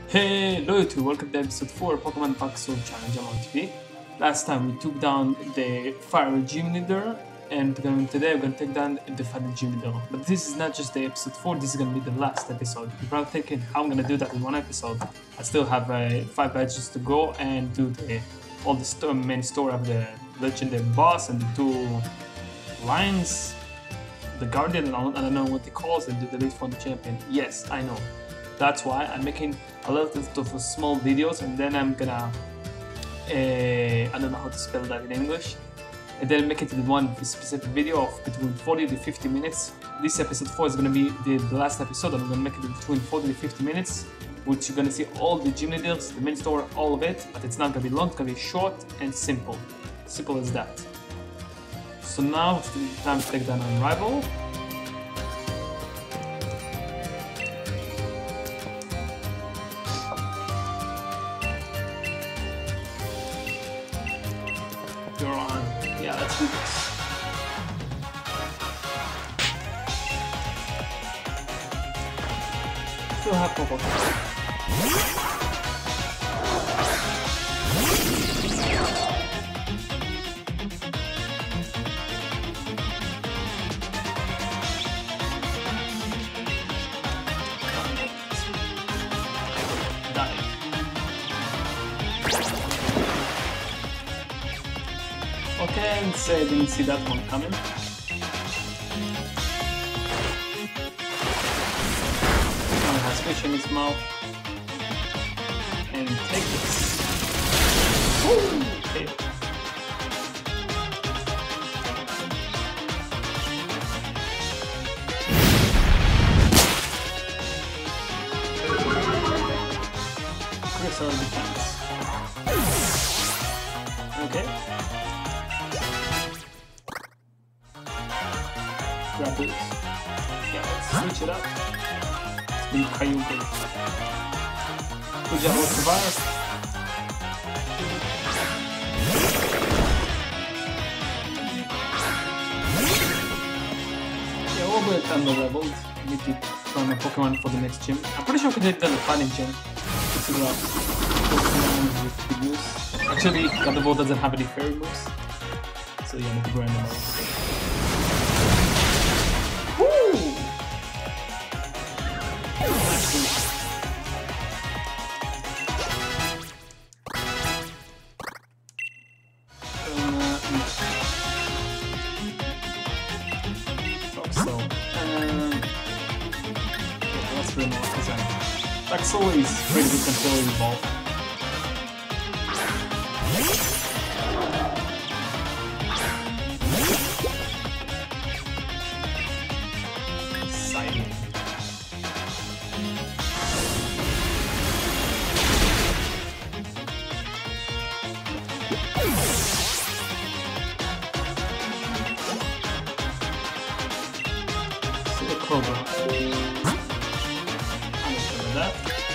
Hello YouTube, welcome to episode 4 of Pokemon BugSword challenge. I'm on TV. Last time we took down the fire gym leader, and today we're gonna take down the fire gym leader. But this is not just the episode 4, this is gonna be the last episode. You're probably thinking how I'm gonna do that in one episode. I still have 5 badges to go and do all the main story of the legendary boss and the 2 lions, the guardian, I don't know what they call it, and do the lead for the champion. Yes, I know. That's why I'm making a lot of small videos, and then I'm gonna I don't know how to spell that in English, and then make it in one specific video of between 40 to 50 minutes. This episode 4 is gonna be the last episode. I'm gonna make it between 40 to 50 minutes, which you're gonna see all the gym leaders, the main story, all of it, but it's not gonna be long, it's gonna be short and simple. Simple as that. So now it's time to take down our rival. You're on. Yeah, let's do this. Still have Pokemon. Okay, and say I didn't see that one coming. Someone has fish in his mouth. And take this. Woo! Okay. Crystal defense. Okay. Grab this. Yeah, let's switch it up. Let's be Kyogre. Good job with the virus. Yeah, we'll be at under leveled. We need to find a Pokemon for the next gym. I'm pretty sure we can take down the fighting gym. Let's figure out Pokemon with good moves. Actually, Gardevoir doesn't have any fairy moves. So yeah, we can grind them out. Axel is pretty good controlling the ball. Exciting. See the Cobra. That.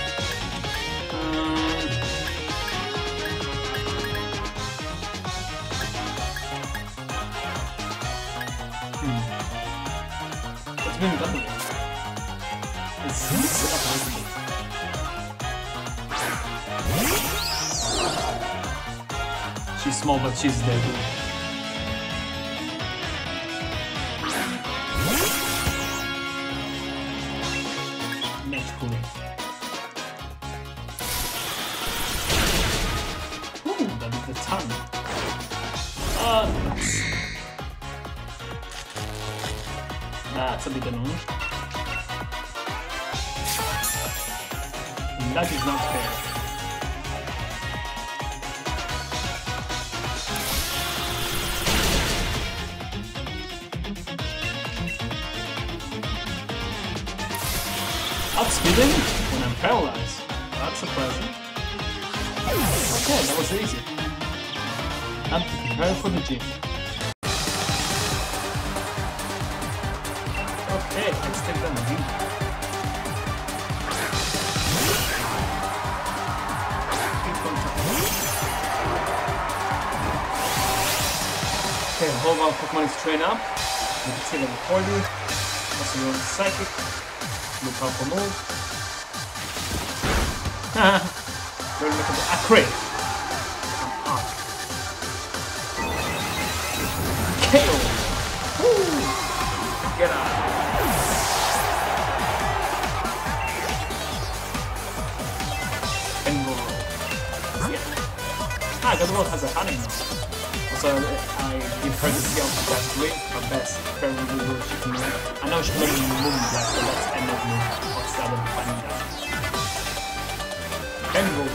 What's been done? It's set up nicely. She's small, but she's deadly. That's cool. That is the tongue. Nuts. That's a bit annoying. That is not fair. Outspeeding when I'm paralyzed. That's surprising. Okay, that was easy. Time to prepare for the gym. Okay, let's take down the gym. Okay, all of our Pokemon is trained up. You can see them recorded. Also, we're on Psychic. Look out for move. Don't look at the crit. KO. Woo. Get out. And roll. Yeah. God of War has a hunting now. Also, I give her the skill of that way, her best. Apparently, she can move. I know she can move in that, but that's another move. What's the other finding out? And roll.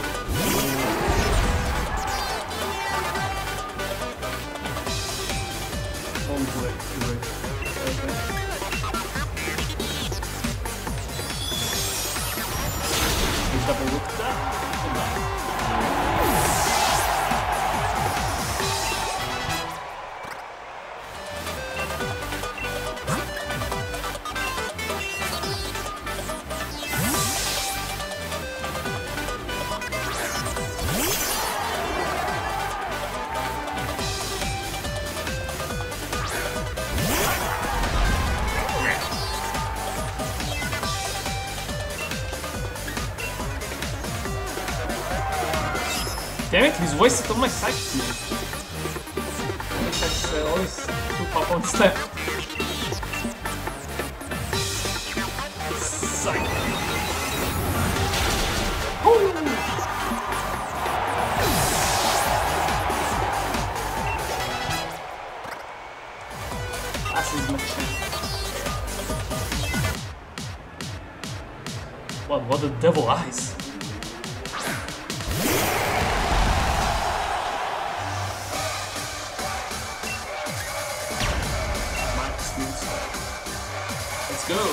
Oh, great. Okay. Double look at that. Damn it, he's wasted all my psych food. He has always 2 pop-ons left. Psych. That's his machine. What the devil eyes? Let's go.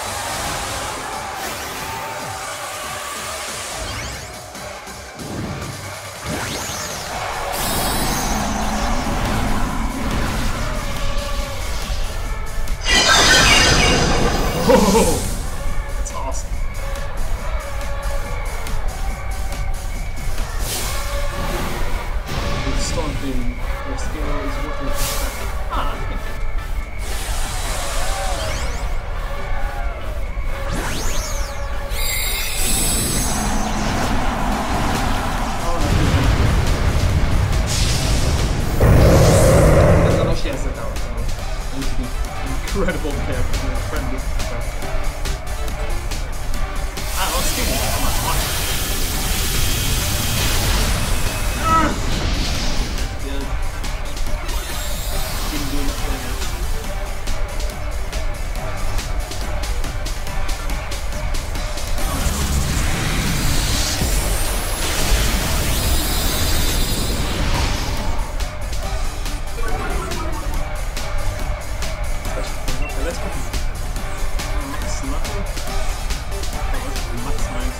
Oh, that's awesome. The stomping, your skill is working with that. Incredible character, friendly. Let's do this. Come on. Good. Didn't do enough damage. Let's go. Max Knuckle. Max Mind.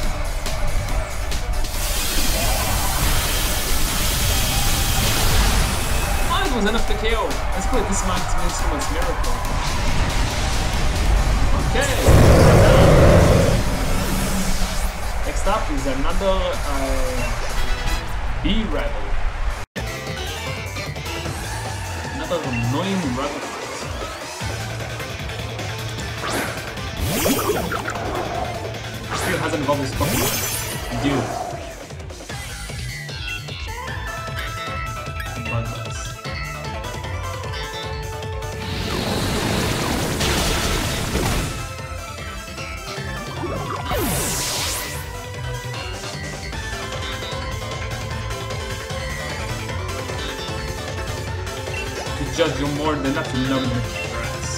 Oh, it was enough to KO. Let's put this Max Instrument's Miracle. Okay. Next up is another B-Rebel. Another annoying rebel. Still hasn't evolved his Pokemon. Dude. Bloodless. To judge you more than enough to know the grass.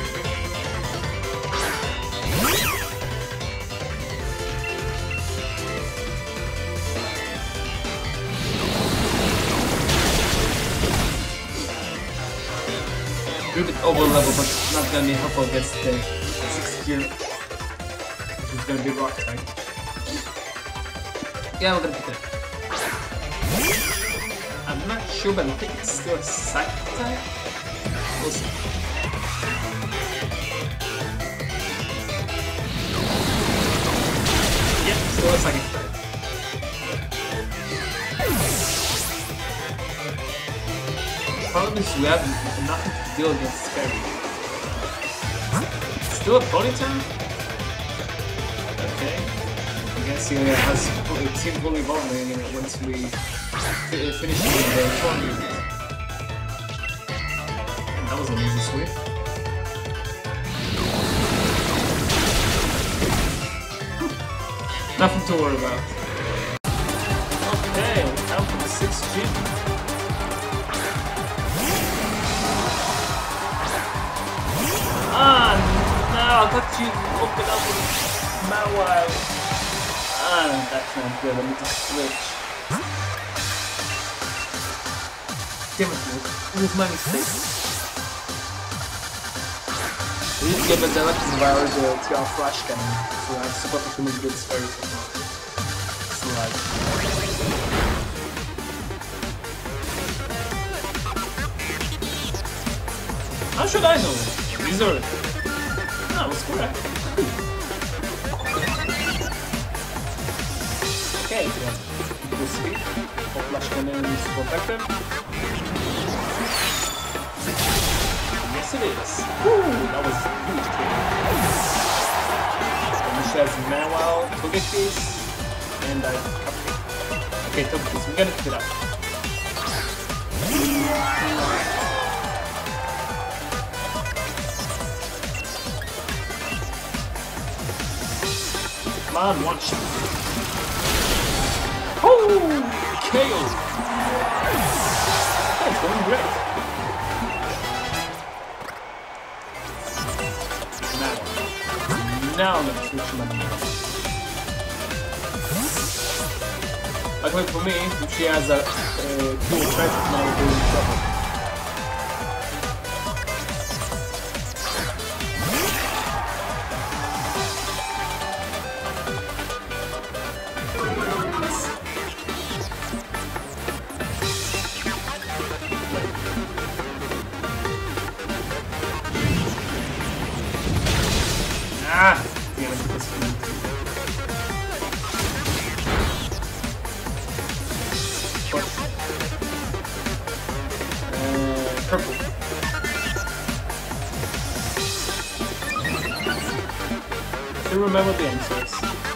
A bit over level, but not gonna be helpful against the 6th gear. It's gonna be rock type. Yeah, we're gonna pick it. I'm not sure, but I think it's still a psych type. We'll see. Yep, still a psychic type. Problem is we have nothing to deal against Fairy. Still a Ponyta? Okay. I guess see it has team fully evolving once we finish the tournament. That was an easy sweep. Nothing to worry about. Okay, time for the 6th gym. Ah, no, I thought you opened up with Mawile. Ah, that's not good. I need to switch. Damn it, it was my mistake. We need to give a direction of our to our flash cannon. So I'm supposed to move this very quickly. Slide. How should I know? Wizard. No, I was correct. Okay, so equal speed. For flash cannon is super effective. Yes it is. Woo, that was a huge kill. She has Manuel, Togekiss, and I Capri. Okay, Togekiss, we're gonna pick it up. Come on, one shot. Oh! KO! That's going great. Now I'm gonna switch my name. Luckily for me, if she has a dual threat, now we're in trouble. Ah! Damn it, this one. Purple. I remember the answers.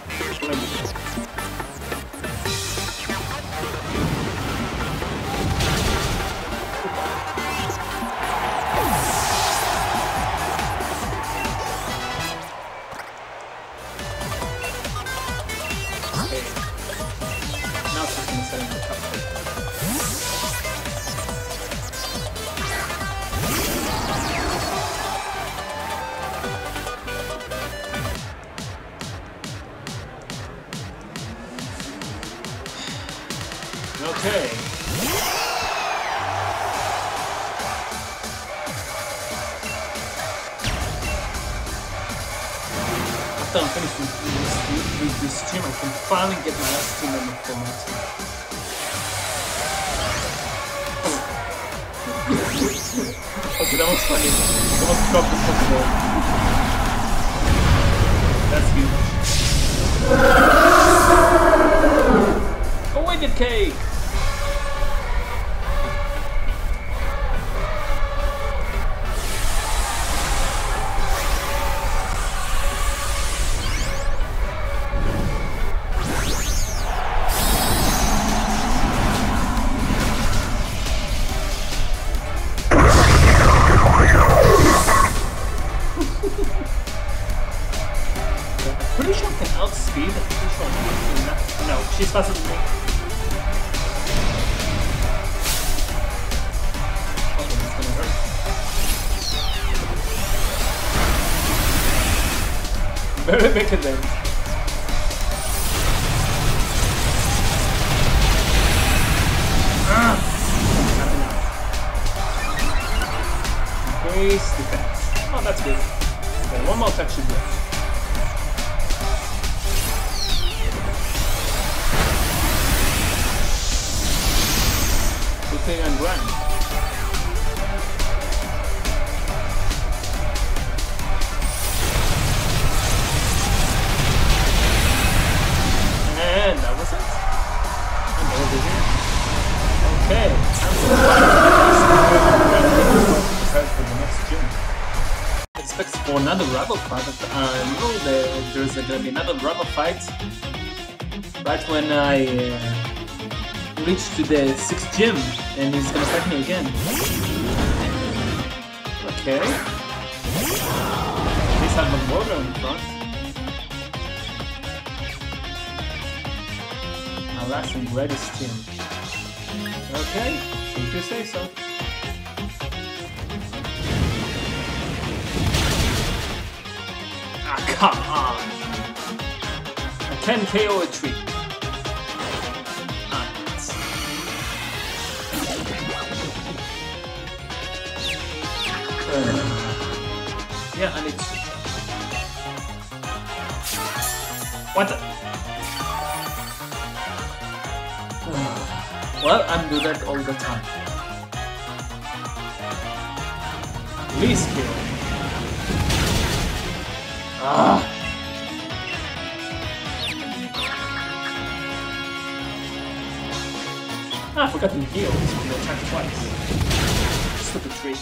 Okay. After I'm finished with this stream, I can finally get my last team member for my team. Okay, that was funny. I almost dropped the Pokeball. That's huge. Oh, wait, the cake! Pretty sure I can outspeed. I'm pretty sure I can. No, she's faster than me. Okay, that's gonna hurt. Very big then. Increase defense. Oh, that's good. Okay, one more touch should do it. Thing and run. And that was it. And over here. Okay. Prepare for the next gym. Expect for another rival fight. There's going to be another rival fight right when I reach to the 6th gym, and he's gonna fight me again. Okay. At least I have a border in front. My last and greatest team. Okay, if you say so. Ah, come on! I can KO a tree. Ah, nice. Yeah, I need to. What the? Well, I'm do that all the time. Please kill. Ah! I forgot to heal, so I'm gonna attack twice. Stupid tree.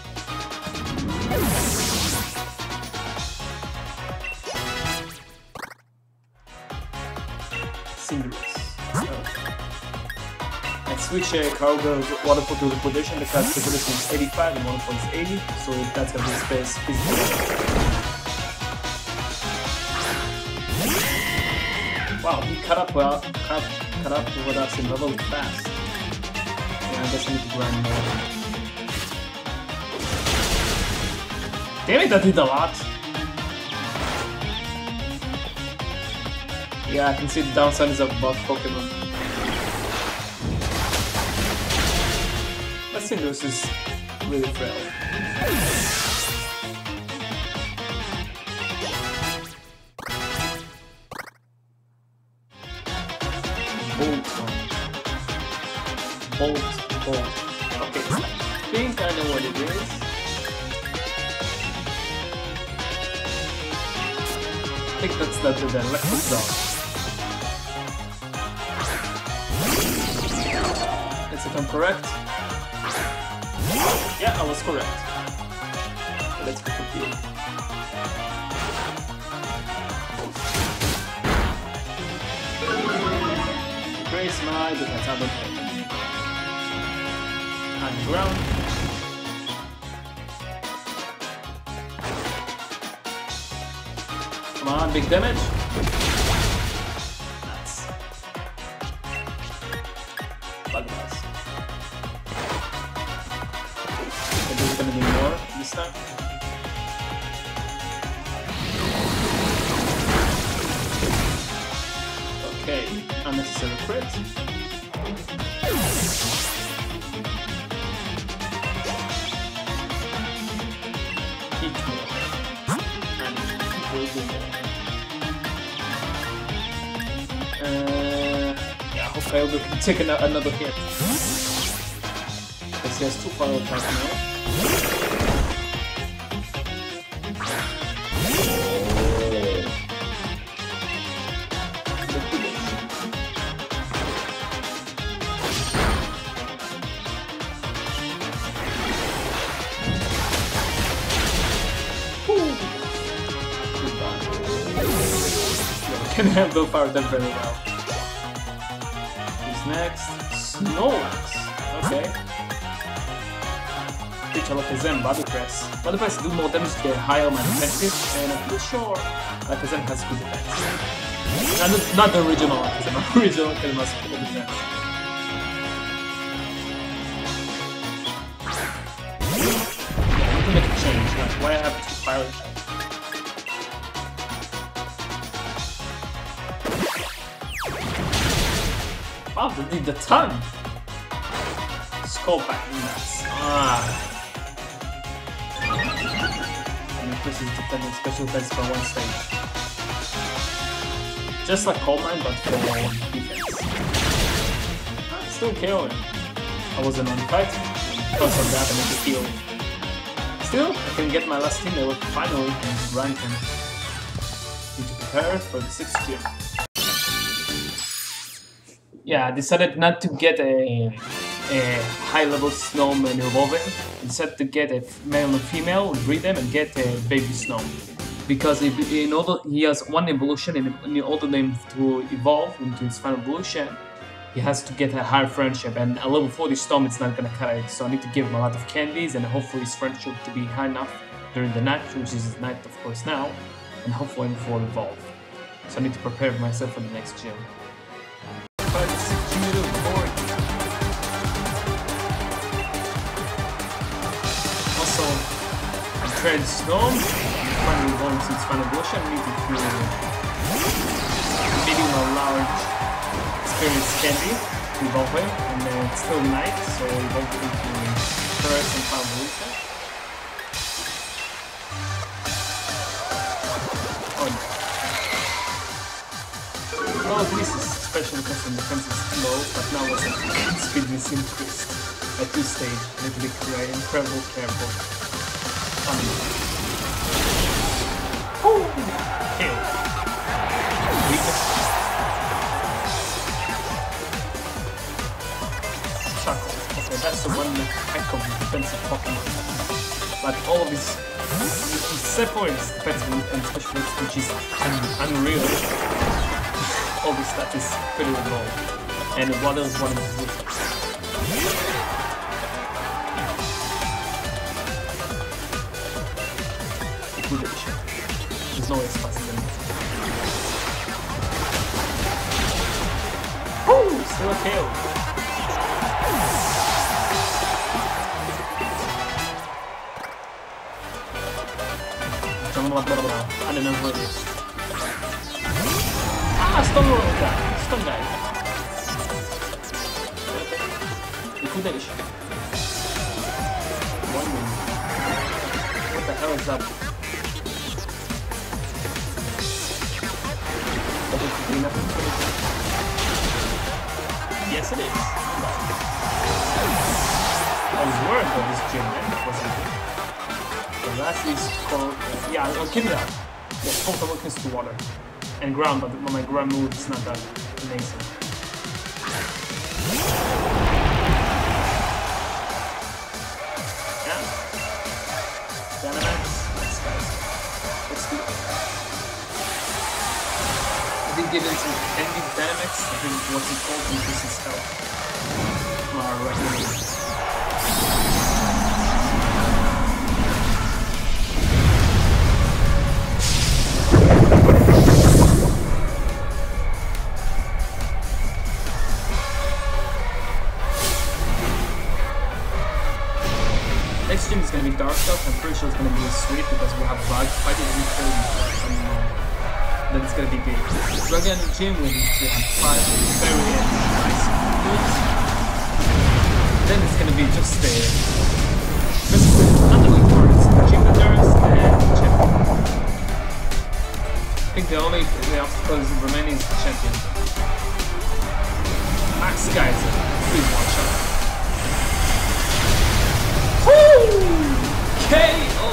Let's switch Cargo Waterfall to Liquidation because Liquidation is 85 and Waterfall is 80, so that's gonna be space physical. Wow, he cut up with us in level fast. Yeah, I guess I need to grind more. Damn it, that did a lot. Yeah, I can see the downsides of both Pokemon. But Cinderace is really frail. Bolt. Okay, I think I know what it is. I think that's the electric dog. Let's see if I'm correct. Yeah, I was correct. Let's go continue. Grace my defense on the head. On the ground. Come on, big damage. Nice. Bugmas. Maybe we're gonna need more this time. Okay, unnecessary crit. Eat more. And it will do more. Yeah, I hope I'll can take another hit. Because he has 2 fire attacks now. Can handle power them very well. Who's next? Snorlax. Okay. Feature Alakazam, Body Press. Body Press do more damage to get higher my defensive, and I'm pretty sure Alakazam has good defense. Not the original Alakazam, original Alakazam has good defense. I need to make a change, like why I have 2 fire attacks. Wow, they did a ton! Skull back, nuts. And increases defending special defense for 1 stage. Just like Coal Mine, but for defense. Still KOing. I wasn't on fight. Because of that, I need to heal. Still, I can get my last team that will finally rank him. Need to prepare for the 6th gym. Yeah, I decided not to get a high-level Snom and Revolving. Instead to get a male and female, breed them, and get a baby Snom. because in order he has one evolution, and in order to evolve into his final evolution, he has to get a higher friendship, and a level 40 Storm is not gonna cut it. So I need to give him a lot of candies, and hopefully his friendship to be high enough during the night, which is his night of course now, and hopefully before evolve. So I need to prepare myself for the next gym. Also, I tried Storm, finally evolving to its final evolution. I need to do medium or large experience candy to evolve him, and then it's still night, so evolve into first and final evolution. Oh no. Well, at least it's special because the defense is low, but now also speed is increased at this stage. I need to be incredibly careful. Oh! Kill. Weakness. Chuckle. Okay, that's the one heck of defensive Pokemon. But all of his separates defensive and special moves, which is unreal. All this stuff is pretty low. And what else one of his weaknesses? Liquidation. There's no way it's faster than that. Woo! Still a KO. I don't know who it is. Ah, stun guy. Stun guy. Liquidation. One minute. What the hell is that? Yes, it is. I was worried about this gym, man. That wasn't good. The last is called. Yeah, I'll give you that. Yeah, Pokemon weakness to water and ground, but my ground move is not that amazing. Yeah. Dynamax. Nice, guys. Let's do it. I did give it some candy Dynamax. I think what's it called? Increases health. Right. Next gym is going to be Dark Stuff. I'm pretty sure it's going to be sweet because we have Bug fighting and then it's going to be big. Dragon Gym will have 5 very nice moves. Then it's going to be just not the weak parts, gym leaders and champion. I think the only obstacles remaining is the champion. Max guys, please watch out. KO!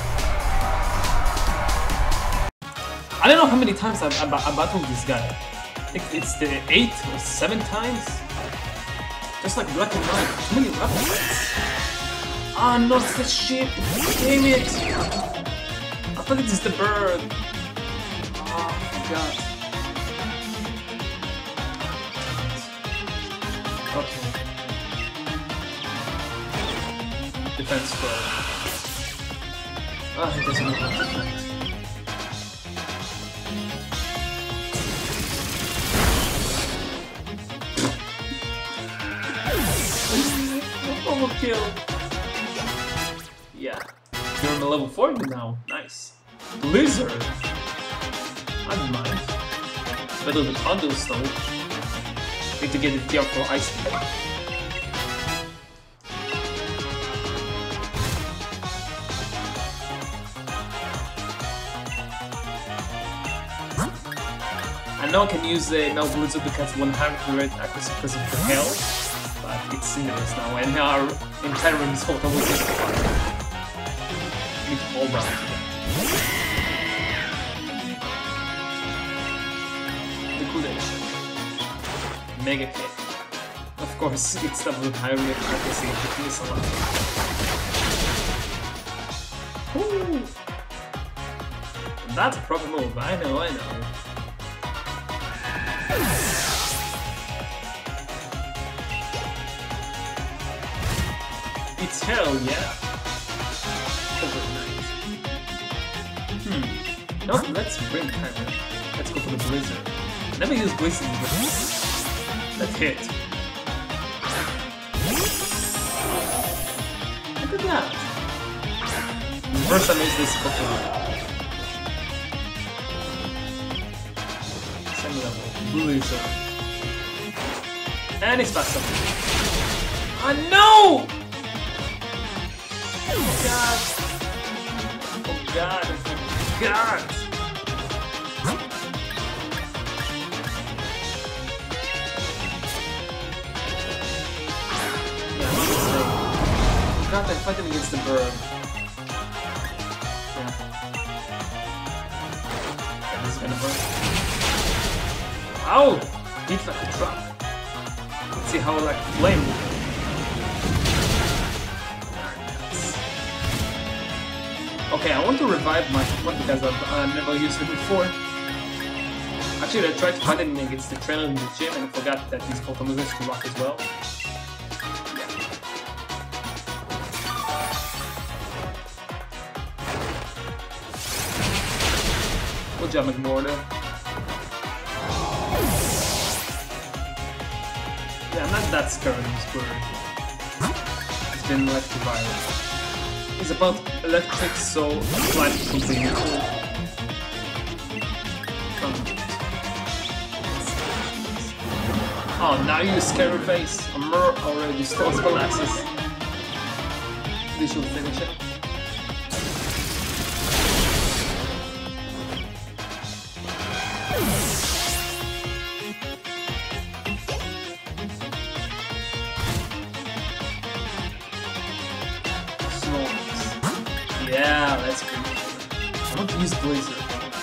I don't know how many times I battled this guy. I think it's the 8 or 7 times. Just like Black and White. Too many levels. Ah, no, it's the ship. Damn it! I thought it is the bird. Oh my god. Okay. Defense throw. Ah, he doesn't know how to defend. Overkill. Yeah. You're on a level 40 now. Nice. Blizzard. I don't mind. Better than Condos though. Need to get the TR for Ice Cream. I know I can use now Blizzard because 100 accuracy because of the hell, but it's Cinderace now, and our entire room is total weakness to fire. Need to hold on. Liquidation. Mega kick. Of course, it's double with higher accuracy, it miss a lot. That's a proper move, I know. It's hell, yeah. Overnight. No, let's bring timer. Let's go for the blizzard. Never use blizzard before. That hit. Look at that. First time I use this Pokemon. Same level. Blizzard. And it's faster. Oh no! Oh god! Oh god! Oh god! Yeah, I'm god, I'm fighting against the bird. Yeah. This is gonna hurt. Ow! Hit like a trap. Let's see how I like flame. Okay, I want to revive my Pokemon because I've never used it before. Actually, I tried fighting against the trainer in the gym and I forgot that these Pokemon used to rock as well. Yeah. Good job, McMortar. Yeah, I'm not that scared of this bird. It's been electrified. It's about electric, so flight completely cool. Oh, now you scary face. I'm already stole glasses. This should finish it. Yeah, that's good. I want to use Blazer.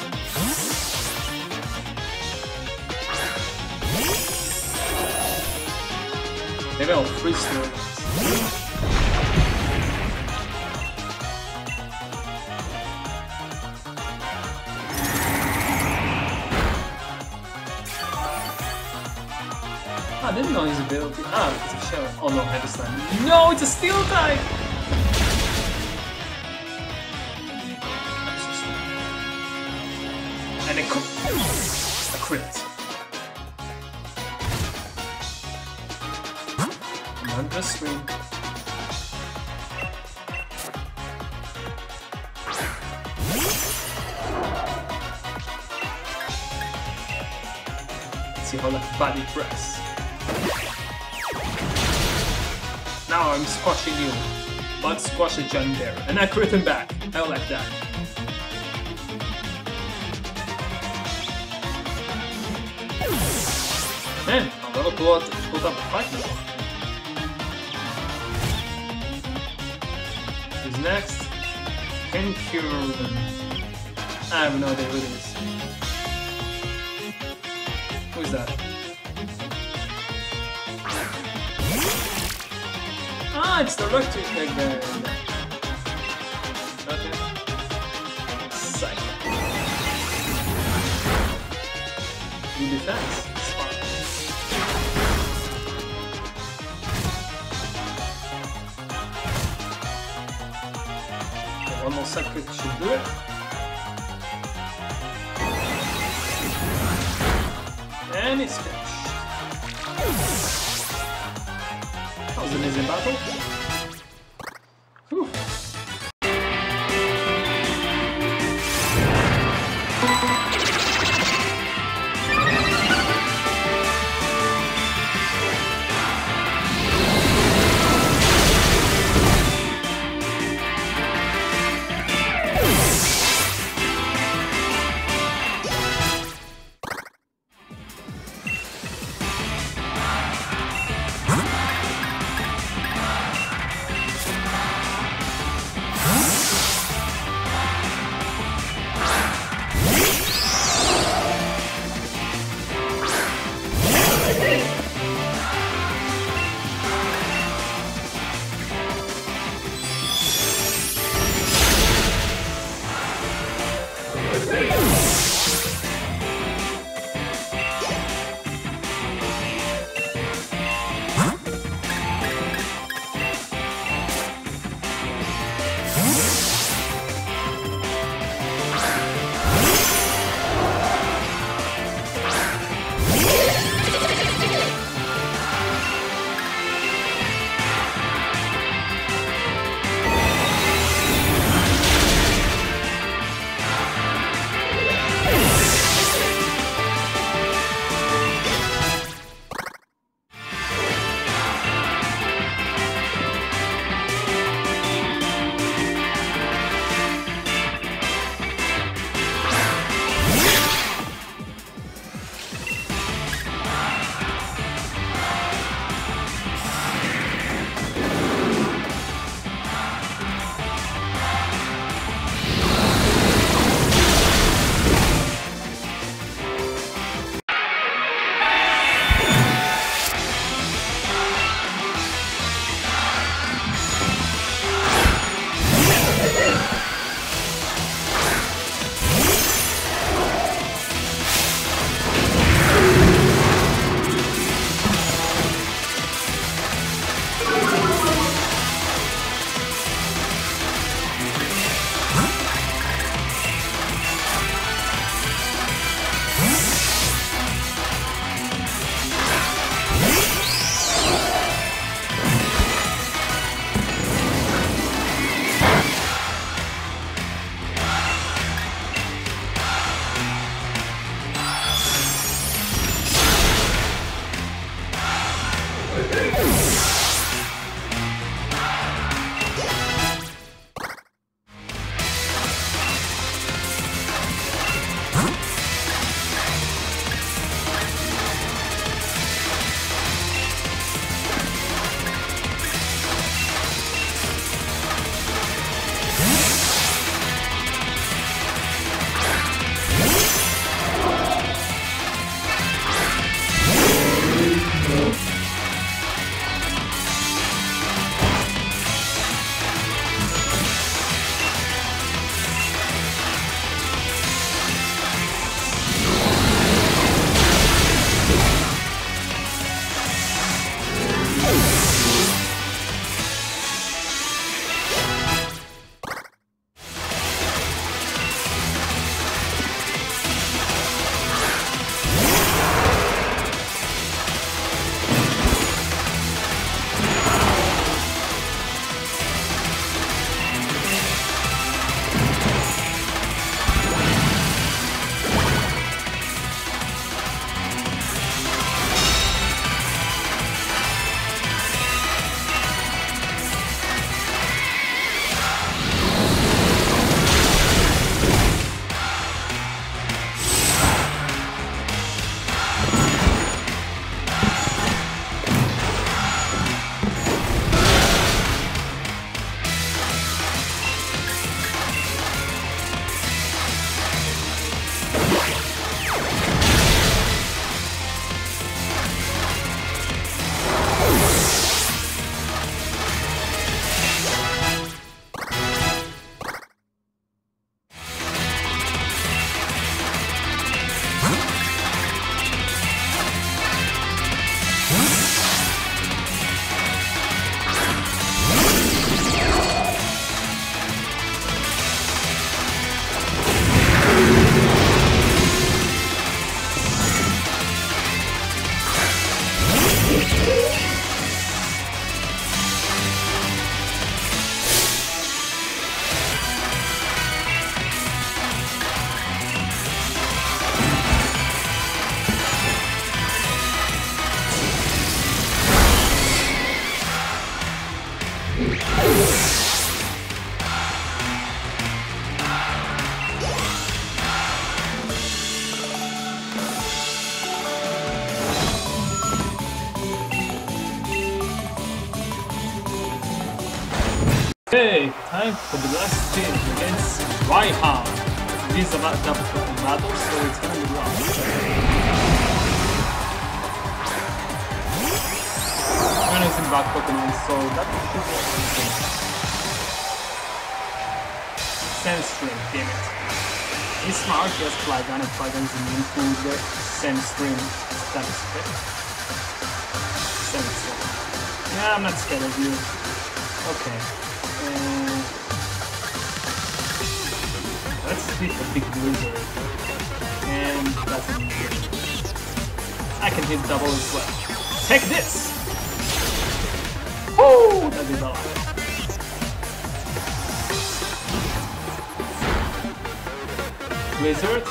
Maybe I'll freeze through. I didn't know his ability. Ah, it's a shell. Oh no, head slam. No, it's a steel type! And a crit. Not just swing. Let's see how that body press. Now I'm squashing you. But squash a John there. And I crit him back. I like that. Man, I'm gonna pull up a fight now. Who's next? Can cure them. I have no idea who it is. Who is that? Ah, it's the electric guy. Okay. Psych. Good defense. One more second should do it. And it's finished. That was an easy battle. Whew. Okay, time for the last team against Raihan. This is about double Pokemon battle, so it's gonna be rough. Raihan is in back Pokemon, so that should be okay. Sandstream, damn it. He's smart, he has Flygon, and Flygon is immune to the Sandstream status effect. Sandstream. Yeah, I'm not scared of you. Okay. Let's hit a big blizzard. And that's an easy. I can hit double as well. Take this! Woo! That did a lot. Blizzard.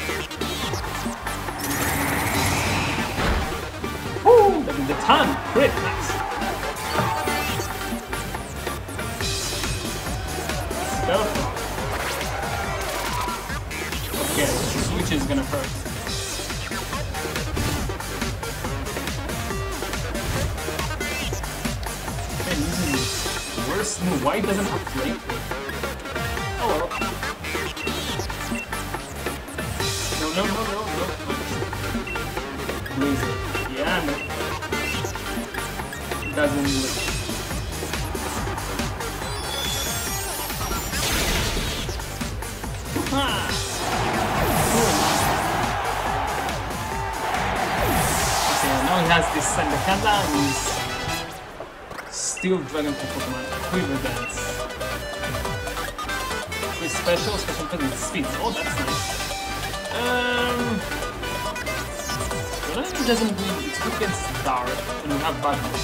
Woo! That did a ton! Crit! Nice! Spellfrog. Okay, the switch is gonna hurt. Man, using the worst move. Why doesn't have flame? Oh well. No. Blizzard. Yeah, no. It doesn't work. Now he has this Sandakanda and he's still Dragon Pokemon. Quiver Dance. With special defense speed. Oh, that's nice. Well, it doesn't really. It's good against Dark and we have bad moves.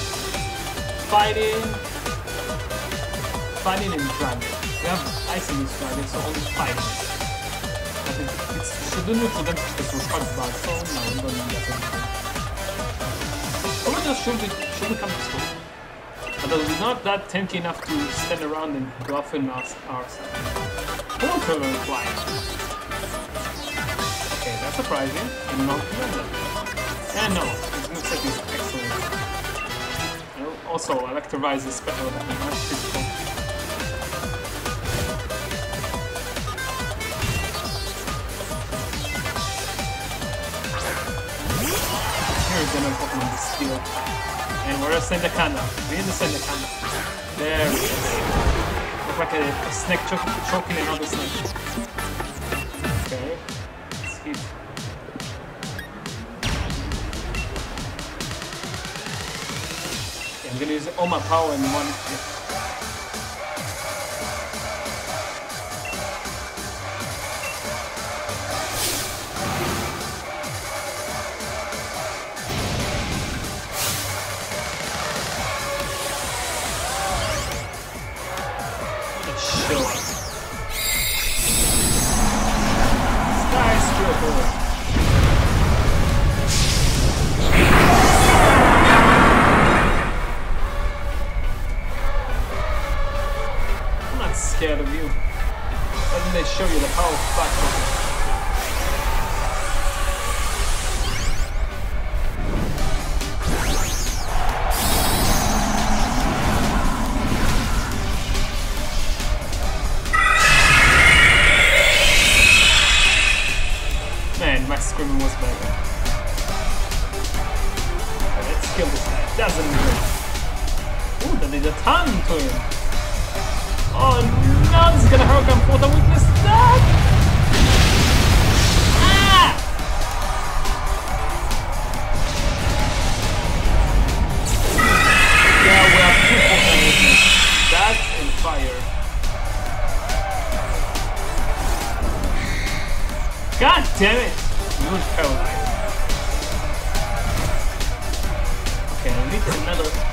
Fighting and Dragon. We have Ice in this Dragon, so only fighting. It shouldn't look for them because we're quite bad, so no, we don't need that anymore. Probably just should we come to school? But we're not that tanky enough to stand around and bluff in our side. Water flying. Okay, that's surprising. And not commander. And no, his moveset is excellent. And also, Electrovise is better than not physical. Here's another Pokemon with Steel. And we're a Sandakanda. We need the Sandakanda. There it is. Look like a snake choking another snake. Okay. Let's hit. Okay, I'm gonna use all my power in one hit. Scared of you. Doesn't they show you the power of Black Pokemon? Man, my screaming was better. Okay, let's kill this guy. Doesn't work. Ooh, that did a ton to him. Oh no, this is gonna hurt him for the weakness. Ah! Yeah, we have two Pokemon weakness. That and fire. God damn it! You would paralyze. Okay, I need another.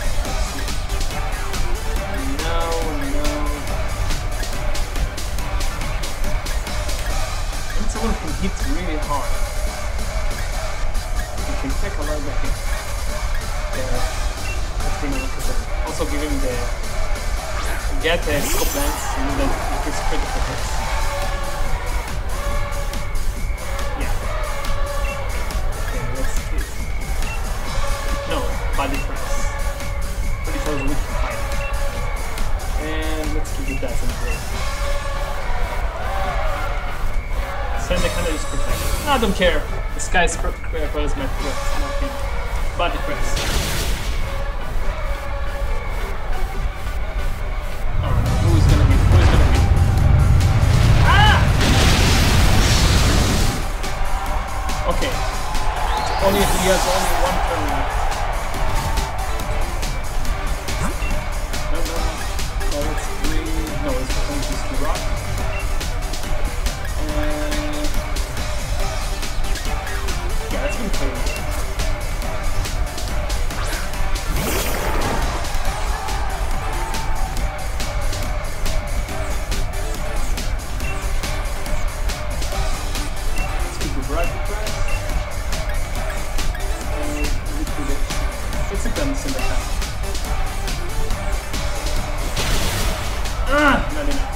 Someone can hit really hard. You can take a lot of the hit. Let's bring a look at that. Also give him the get the scope lens and then increase critical hits. Yeah. Okay, let's hit. No, body press. Pretty sure we can fight it. And I don't care. The sky's press my press, not him. Body press. Oh no, who is gonna hit? Who is gonna hit? Ah! Okay. Only he has only one turn left. No, it's green. No, it's only just the rock. Yeah, that's gonna play. Let's keep the bright press. It's a gun in the hand. Ah! Not enough.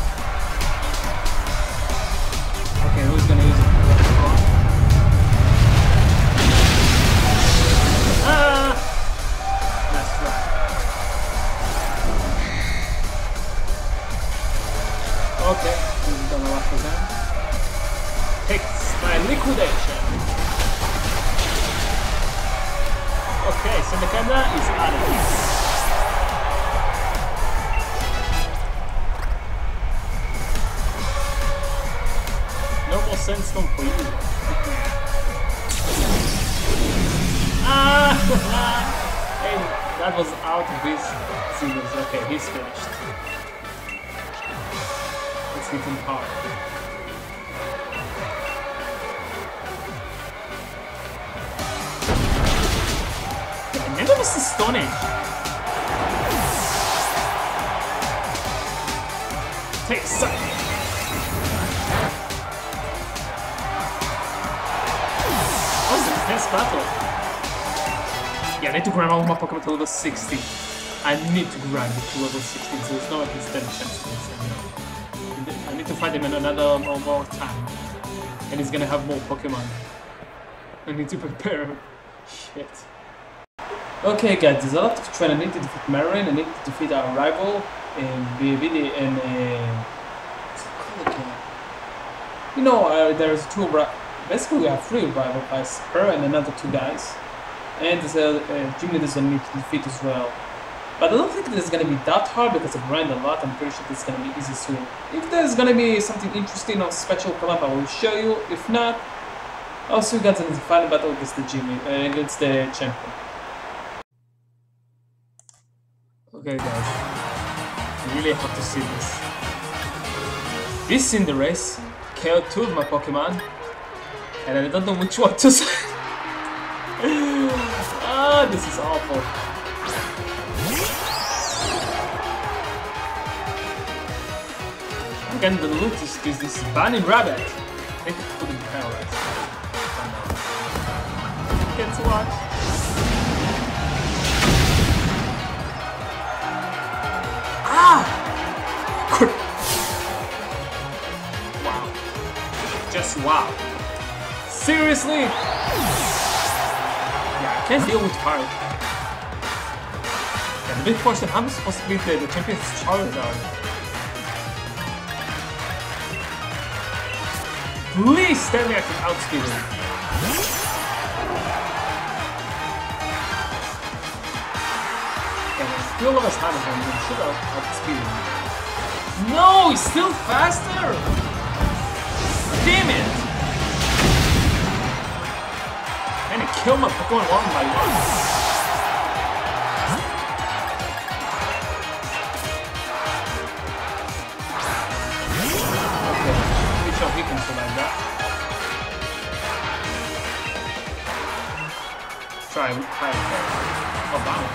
Okay, who's gonna use it? Ah! That's right. Okay, this is gonna last again. Takes my liquidation. Okay, so the camera is out of here. No more sandstorm for you. Ah! Hey, that was out of his series. Okay, he's finished. Let's hit him hard. I never missed the Stone Age. Take suck. That was an intense battle. Yeah, I need to grind all my Pokemon to level 60. I need to grind it to level 60, so there's no like instant chance to this. I need to fight him in another more time. And he's gonna have more Pokemon. I need to prepare. Shit. Okay guys, there's a lot of training. I need to defeat Marin, I need to defeat our rival in BBD and what's it called again? You know, there's two, basically we have three rival guys, her and another two guys. And there's a gym leaders I need to defeat as well. But I don't think this is gonna be that hard because I grind a lot. I'm pretty sure this is gonna be easy soon. If there's gonna be something interesting or special come up, I will show you. If not, I'll see you guys in the final battle against the against the champion. Okay guys, I really have to see this. This in the race killed two of my Pokemon, and I don't know which one to say. Ah, this is awful. Again, the loot is this bunny rabbit. I think it couldn't be paralyzed. Can't watch. Ah! Wow. Just wow. Seriously? Yeah, I can't deal with fire. And the big question, how am I supposed to beat the champion's Charizard? Please tell me I can outspeed him. Still of us time him, we should have outspeed him. No, he's still faster! Damn it! And he killed my Pokemon one by one. Okay, pretty sure he can survive that. Try. Oh, wow.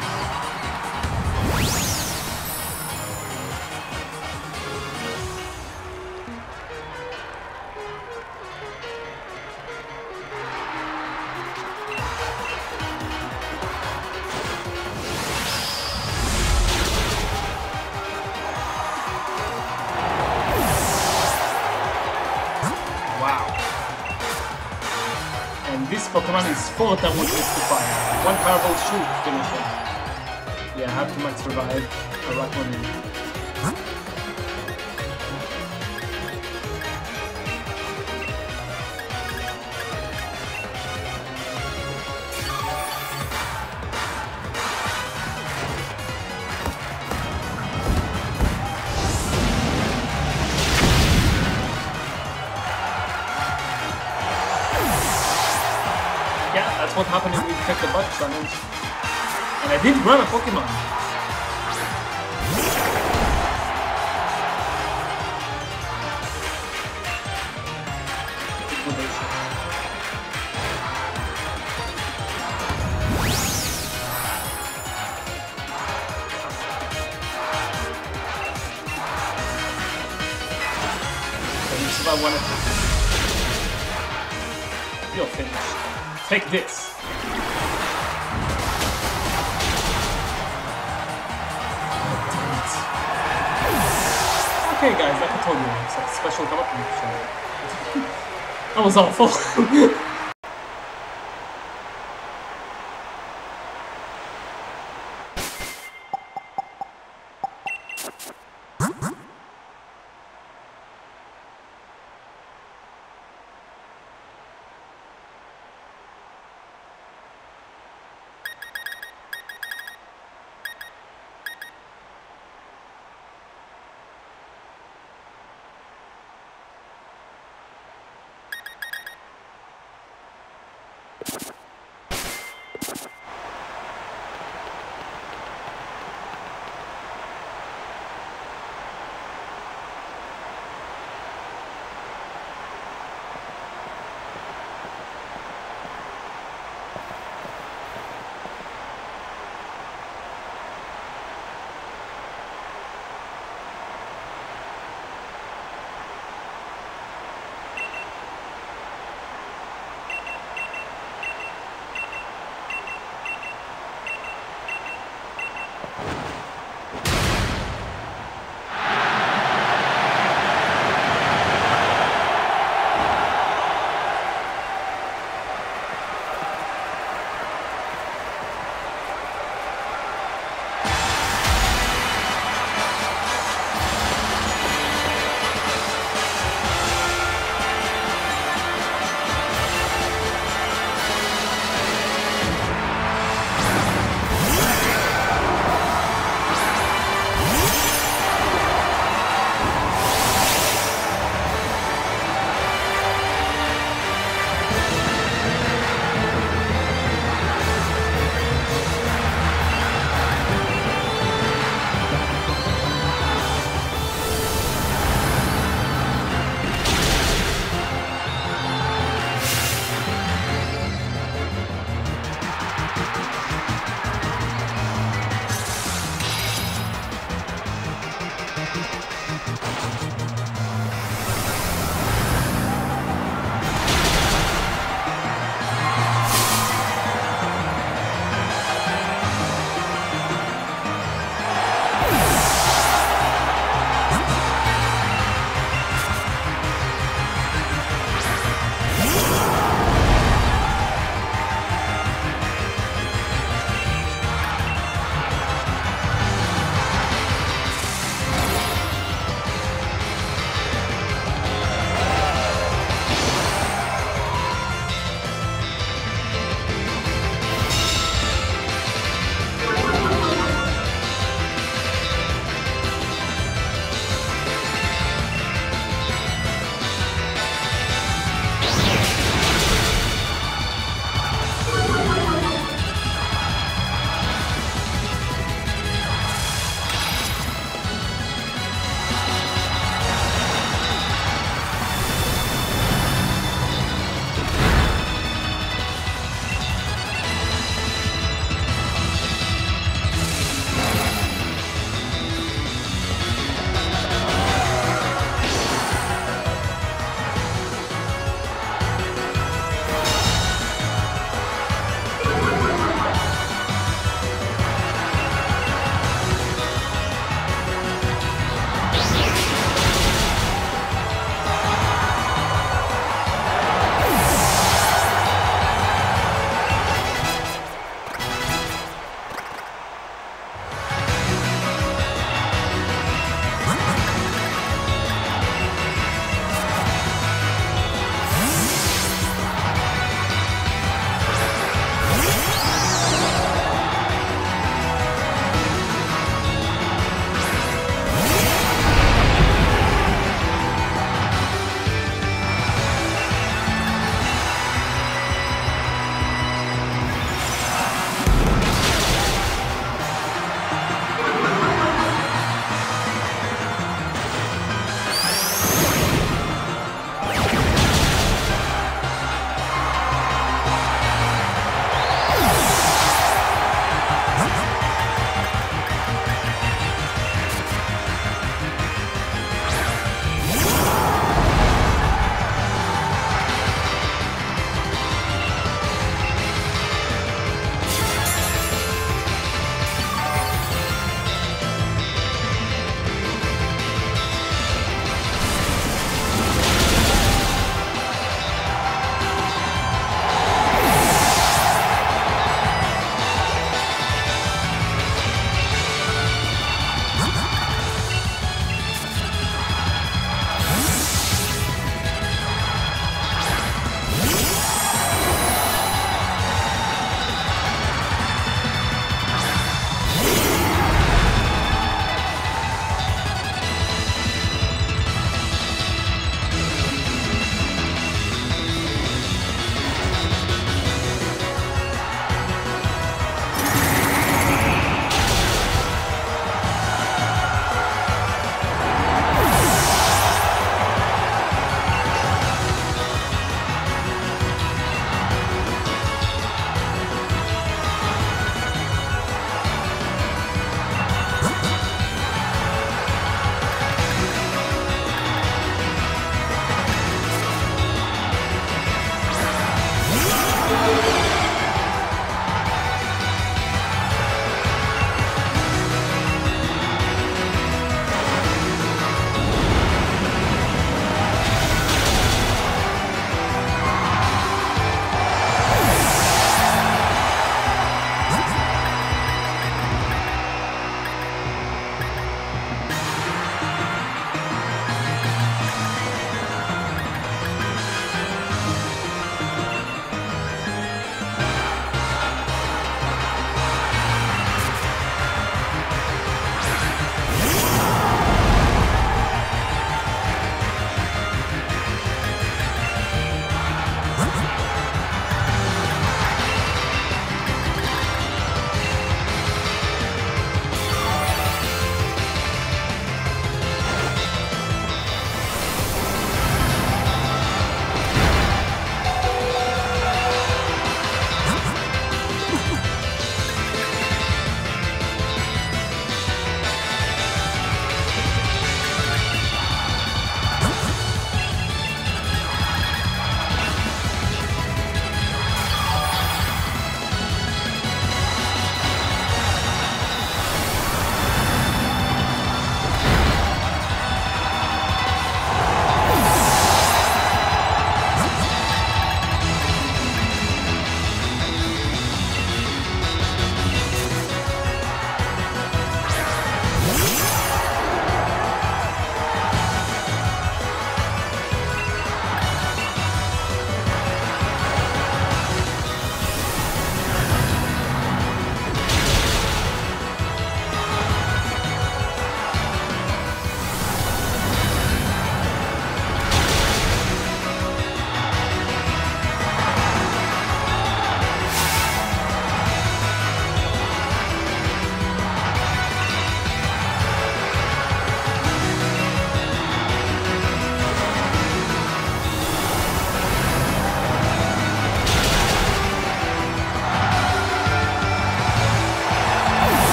This Pokemon is 4 times weakness to fire. One powerful shoot finish him. Yeah, I have to max revive. I rock one in. what happened if we take the bug challenge. And I did run a Pokemon. I wanted to. You're finished. Take this. Okay, guys, like I told you, it's a special come up. That was awful.